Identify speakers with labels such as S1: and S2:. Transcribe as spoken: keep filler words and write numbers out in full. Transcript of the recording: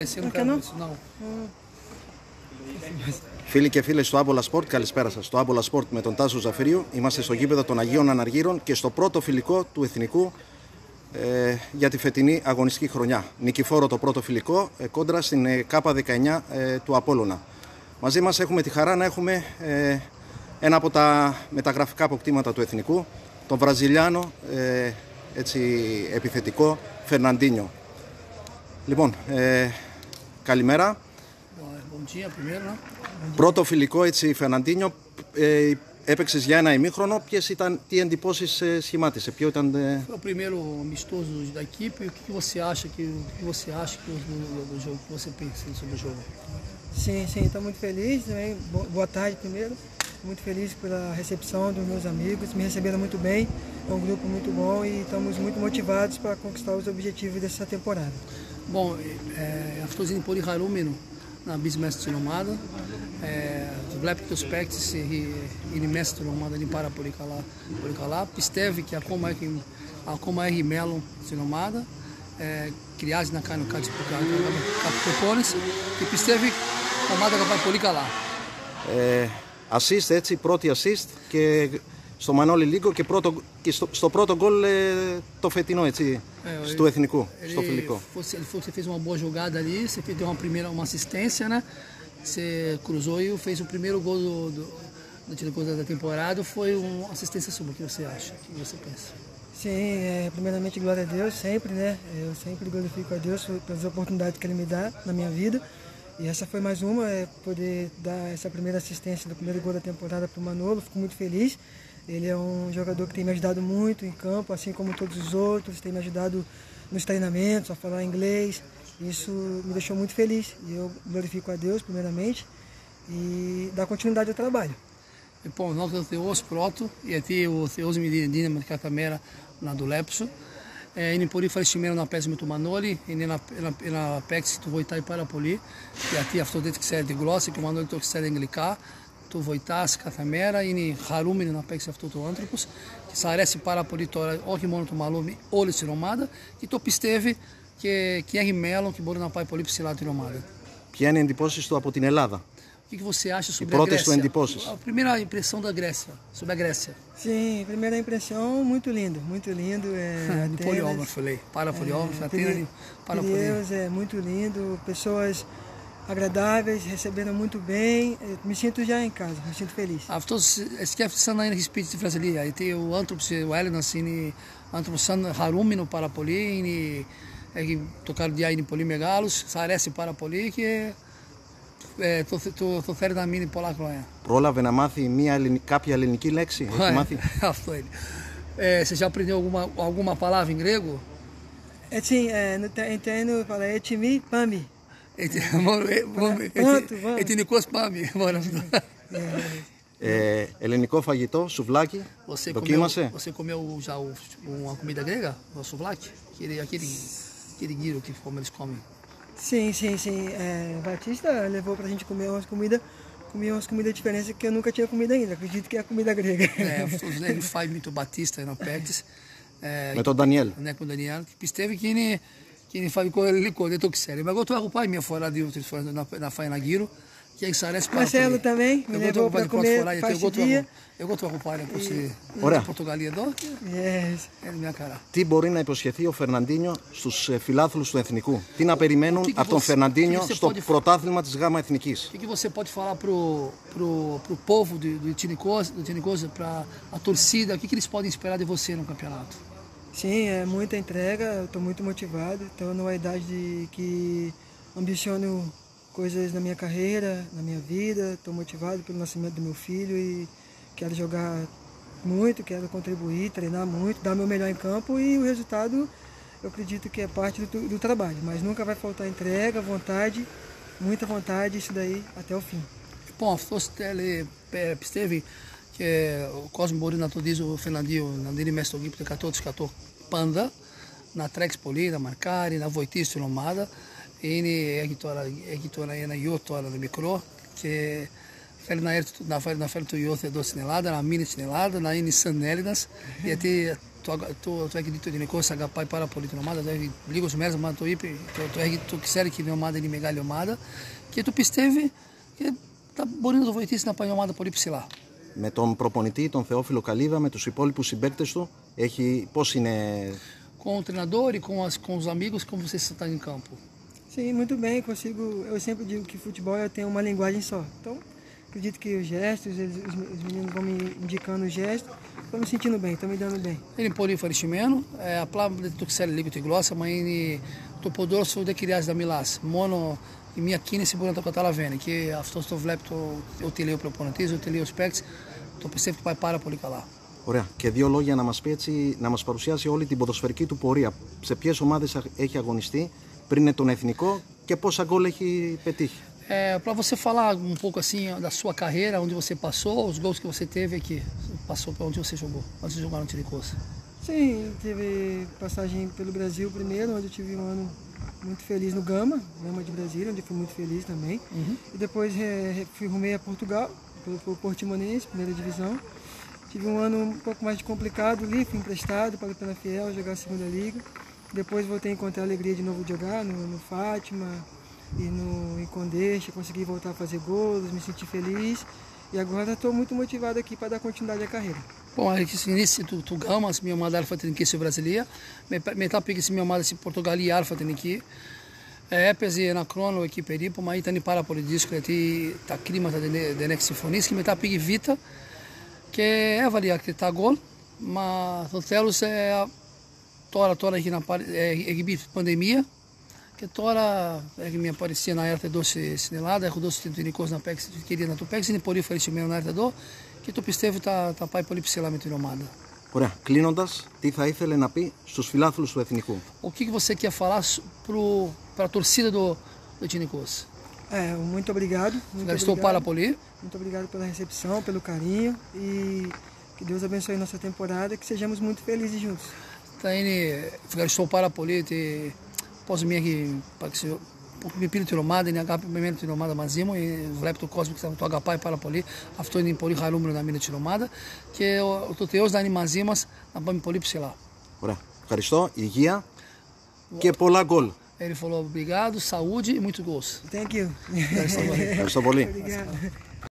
S1: Esse eu não quero isso, não.
S2: Φίλοι και φίλες του Άμπολα Sport, καλησπέρα σας. Το Άμπολα Sport με τον Τάσο Ζαφυρίου. Είμαστε στο γήπεδο των Αγίων Αναργύρων και στο πρώτο φιλικό του Εθνικού ε, για τη φετινή αγωνιστική χρονιά. Νικηφόρο το πρώτο φιλικό ε, κόντρα στην ε, Κάπα δεκαεννιά ε, του Απόλλωνα. Μαζί μας έχουμε τη χαρά να έχουμε ε, ένα από τα μεταγραφικά αποκτήματα του Εθνικού, τον Βραζιλιάνο ε, έτσι, επιθετικό Φερναντίνιο. Λοιπόν, ε, καλημέρα. Πρώτο φιλικό έτσι Φερναντίνιο, ε, έπαιξες για ένα ημίχρονο. Ποιες ήταν, τι εντυπώσεις ε, σχημάτισε, ποιο ήταν... Ε...
S1: Foi o primeiro amistoso da equipe. O que você acha que o que você acha que do, do jogo, que você pensa sobre o jogo?
S3: Sim, sim, estou muito feliz também. Boa tarde primeiro. Muito feliz pela recepção dos meus amigos, me receberam muito bem. É um grupo muito bom e estamos muito motivados para conquistar os objetivos dessa temporada.
S1: Bom, αυτό είναι πολύ χαρούμενο να μπεις μέσα στην ομάδα. Βλέπει τους παίκτες, είναι μέσα στην ομάδα, είναι πάρα πολύ καλά. Πολύ καλά. Πιστεύει και ακόμα έχει, ακόμα έχει μέλλον στην ομάδα. Ε, χρειάζεται να κάνει κάτι προπόνηση και πιστεύει η ομάδα θα πάει πολύ καλά.
S2: Ε, assist, έτσι, πρώτη assist και στο Μανώλη Λίγκο και, πρώτο, και στο, στο πρώτο γκολ ε, το φετινό, έτσι, ε, του Εθνικού, ele, στο φιλικό.
S1: Ele você fez uma boa jogada ali, você deu uma primeira uma assistência, né? Você cruzou e fez o primeiro gol do, do, do gol da temporada, foi uma assistência sua. O que você acha? O que você pensa?
S3: Sim, é, primeiramente glória a Deus, sempre, né? Eu sempre glorifico a Deus pelas oportunidades que Ele me dá na minha vida. E essa foi mais uma, é poder dar essa primeira assistência do primeiro gol da temporada para o Manolo, fico muito feliz. Ele é um jogador que tem me ajudado muito em campo, assim como todos os outros, tem me ajudado nos treinamentos, a falar inglês. Isso me deixou muito feliz e eu glorifico a Deus primeiramente e dar continuidade ao trabalho.
S1: Λοιπόν, νόχτω Θεός πρώτο, γιατί ο Θεός με δίνει δύναμη κάθε μέρα να δουλέψω. Ε, είναι πολύ ευχαριστημένο να παίζει με τον Μανώλη, είναι ένα, ένα, ένα παίκτη που του βοηθάει πάρα πολύ, γιατί αυτό δεν ξέρει την γλώσσα και ο Μανώλη το ξέρει αγγλικά. Του βοηθάς κάθε μέρα, είναι χαρούμενο να παίξει αυτό το άνθρωπος και σ' αρέσει πάρα πολύ τώρα, όχι μόνο το Μανώλη, όλη την ομάδα και το πιστεύει και, και έχει μέλλον και μπορεί να πάει πολύ ψηλά την ομάδα.
S2: Ποια είναι η εντυπώσεις του από την Ελλάδα?
S1: O que você acha sobre
S2: a
S1: Grécia? A primeira impressão da Grécia, sobre a Grécia.
S3: Sim, primeira impressão, muito lindo, muito lindo. É,
S1: de poliógrafo, falei. Para poliógrafo, Atenas, para
S3: Deus, é muito lindo, pessoas agradáveis, receberam muito bem, me sinto já em casa, me sinto feliz.
S1: Αυτός σκέφτεται σαν να είναι σπίτι στη Βραζιλία, γιατί ο άνθρωπος, ο Έλληνας είναι άνθρωπος σαν χαρούμενο πάρα πολύ, είναι, έχει, το καρδιά είναι πολύ μεγάλος, σ' αρέσει πάρα πολύ και Ε, το, το, το θέλει να μείνει πολλά χρόνια.
S2: Πρόλαβε να μάθει μια ελληνική, κάποια ελληνική λέξη? Έχει μάθει?
S1: Αυτό είναι. Ε, você já aprendeu alguma, alguma palavra em grego?
S3: É, sim, é, no treino eu falei etimi pami.
S1: Ετινικός πάμι.
S2: Ελληνικό φαγητό, σουβλάκι, δοκίμασε?
S1: Você comeu já uma comida grega, o souvlaki? Aquele, aquele, aquele guiro que como eles comem.
S3: Sim, sim, sim. É, Batista levou pra gente comer umas comidas, comer umas comidas diferentes que eu nunca tinha comido ainda. Acredito que é a comida grega.
S1: É, ele faz muito Batista na Pérez.
S2: Με τον Ντανιέλ.
S1: Ναι, με τον Ντανιέλ. Πιστεύει και είναι, και είναι φαβικό ελληνικό, δεν το ξέρει. Εγώ το έχω πάει μια φορά, δύο-τρεις φορές να, να φάει ένα γύρο και έχει αρέσει πάρα πολύ.
S3: Marcelo também, me levou pra comer
S1: εγώ, το έχω, εγώ το έχω πάρει από στην Πορτογαλία εδώ και
S3: yes.
S1: είναι μια χαρά.
S2: Τι μπορεί να υποσχεθεί ο Φερναντίνιο στους φιλάθλους του Εθνικού? Τι να περιμένουν que από τον Φερναντίνιο στο pode... πρωτάθλημα της Γάμα Εθνικής?
S1: O que você pode falar pro, pro, pro povo do, do Tinicosa, do Tinicosa, para a torcida, o que, que eles podem esperar de você no campeonato?
S3: Sim, é muita entrega, eu estou muito motivado, estou numa idade de, que ambiciono coisas na minha carreira, na minha vida, estou motivado pelo nascimento do meu filho e quero jogar muito, quero contribuir, treinar muito, dar meu melhor em campo e o resultado eu acredito que é parte do, do trabalho, mas nunca vai faltar entrega, vontade, muita vontade, isso daí até o fim.
S1: Λοιπόν, αυτός πιστεύει και ο κόσμος μπορεί να το δει ο Φερναντίνιο να δίνει μέσα στο γήπεδο εκατό τοις εκατό πάντα, να τρέξει πολύ, να μαρκάρει, να βοηθήσει την ομάδα. Είναι, έχει, τώρα, έχει τώρα ένα γιο τώρα μικρό και θέλει να έρθει να φέρει, να φέρει το γιο εδώ στην Ελλάδα, να μείνει στην Ελλάδα, να είναι σαν Έλληνας, γιατί το, το, το έχει δει το Νικός, αγαπάει πάρα πολύ την ομάδα, το έχει λίγους μέρες, μα το είπε, το, το, έχει, το ξέρει και η ομάδα είναι μεγάλη ομάδα και το πιστεύει και θα μπορεί να το βοηθήσει να πάει η ομάδα πολύ ψηλά.
S2: Με τον προπονητή, τον Θεόφιλο Καλίδα, με τους υπόλοιπους συμπαίκτες του, έχει, πώς είναι...
S1: Com o treinador e com, as, com os amigos, como você está em campo?
S3: Sim, muito bem, consigo, eu sempre digo que futebol tem uma linguagem só, então acredito que os gestos, eles, os meninos vão me indicando os gestos, estou me sentindo bem, estou me dando bem.
S1: Είναι πολύ ευχαριστημένο, ε, απλά δεν το ξέρει λίγο τη γλώσσα, μα είναι το ποδόσφαιρο δεν χρειάζεται να μιλάς. Μόνο η μία κίνηση μπορεί να το καταλαβαίνει και αυτό το βλέπει το, ότι λέει ο προπονητής, ότι λέει ο παίκτης, το πιστεύει ότι πάει πάρα πολύ καλά.
S2: Ωραία. Και δύο λόγια να μας πει έτσι, να μας παρουσιάσει όλη την ποδοσφαιρική του πορεία. Σε ποιες ομάδες έχει αγωνιστεί πριν τον εθνικό και πόσα γκολ έχει πετύχει.
S1: É, para você falar um pouco assim da sua carreira, onde você passou, os gols que você teve aqui, passou para onde você jogou, antes de jogar no Tinicos.
S3: Sim, teve passagem pelo Brasil primeiro, onde eu tive um ano muito feliz no Gama, Gama de Brasília, onde eu fui muito feliz também. Uhum. E depois é, fui rumei a Portugal, pelo, pelo Portimonense, primeira divisão. Tive um ano um pouco mais complicado ali, fui emprestado para o Penafiel jogar a segunda liga. Depois voltei a encontrar a alegria de novo de jogar no, no Fátima e no em Condeixa, consegui voltar a fazer gols, me senti feliz. E agora estou muito motivado aqui para dar continuidade à carreira.
S1: Bom, ici του, του Γκάμας, μια ομάδα αλφα-εθνική στη Βραζιλία. Με, μετά πήγε σε μια ομάδα στην Πορτογαλία αλφα-εθνική. Ε, έπαιζε ένα χρόνο εκεί περίπου, μα ήταν πάρα πολύ δύσκολο γιατί τα κλίματα δεν, δεν έχει συμφωνήσει. Και μετά πήγε Β' και έβαλε αρκετά γκολ. Μα το τέλος ε, τώρα, τώρα έχει, να πάρει, ε, έχει μπει πανδημία. Και τώρα έχει μια παρουσία να έρθει εδώ στην Ελλάδα. Έχω δώσει την Νικός να παίξει, την κυρία να το παίξει. Είναι πολύ ευχαριστημένο να έρθει εδώ και το πιστεύω ότι θα, θα πάει πολύ ψηλά με την ομάδα.
S2: Ωραία. Κλείνοντας, τι θα ήθελε να πει στους φιλάθλους του Εθνικού.
S1: O que você quer falar para a torcida do, do Tinicos?
S3: É, muito obrigado. Muito
S1: Estou
S3: obrigado.
S1: para πολύ.
S3: Muito obrigado pela recepção, pelo carinho e que Deus abençoe nossa temporada e que sejamos muito felizes juntos.
S1: Θα είναι, ευχαριστώ πάρα πολύ ότι πώς με έχει με πήρε την ομάδα, είναι αγαπημένη την ομάδα μαζί μου, βλέπει το κόσμο και το αγαπάει πάρα πολύ. Αυτό είναι πολύ χαρούμενο να μείνει στην ομάδα και ο, το Θεός να είναι μαζί μας να πάμε πολύ ψηλά.
S2: Ωραία. Ευχαριστώ, υγεία και πολλά γκολ.
S1: Ele falou obrigado, saúde e muito gols.
S3: Thank you.
S2: Ευχαριστώ πολύ.
S3: Obrigado.